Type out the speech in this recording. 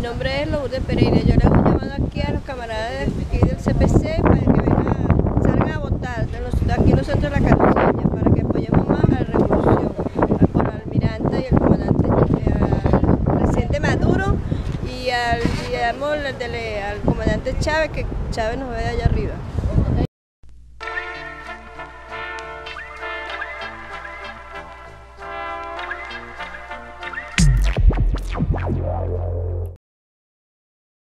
nombre es Lourdes Pereira. Yo le hago un llamado aquí a los camaradas de aquí del CPC para que vengan, salgan a votar de aquí en los centros de la Carroceña para que apoyemos más a la revolución, por el almirante y el comandante, al presidente Maduro y al comandante Chávez, que Chávez nos ve de allá arriba.